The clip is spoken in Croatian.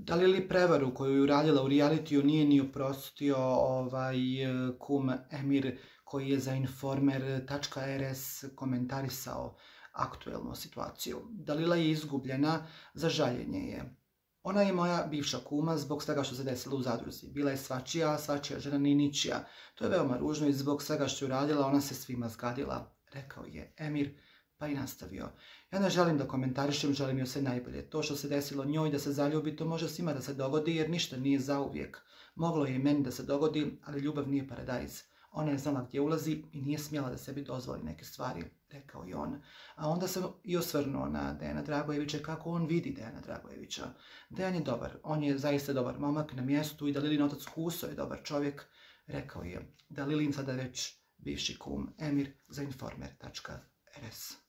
Dalili prevaru koju je uradila u realitiju nije ni oprostio kum Emir koji je za Informer.rs komentarisao aktuelnu situaciju. Dalila je izgubljena, za žaljenje je. Ona je moja bivša kuma zbog svega što se desilo u Zadruzi. Bila je svačija, a svačija žena ni ničija. To je veoma ružno i zbog svega što je uradila ona se svima zgadila, rekao je Emir, pa i nastavio. Ja ne želim da komentarišem, želim joj sve najbolje. To što se desilo njoj da se zaljubi, to može svima da se dogodi jer ništa nije zauvijek. Moglo je i meni da se dogodi, ali ljubav nije paradajz. Ona je znala gdje ulazi i nije smjela da sebi dozvoli neke stvari, rekao je on. A onda sam i osvrnuo na Dejana Dragojevića kako on vidi Dejana Dragojevića. Dejan je dobar, on je zaista dobar momak na mjestu i Dalilin otac Huso je dobar čovjek, rekao je Dalilin sada već bivši kum Emir za Informer.rs.